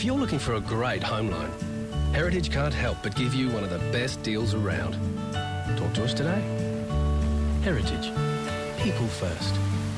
If you're looking for a great home loan, Heritage can't help but give you one of the best deals around. Talk to us today. Heritage. People first.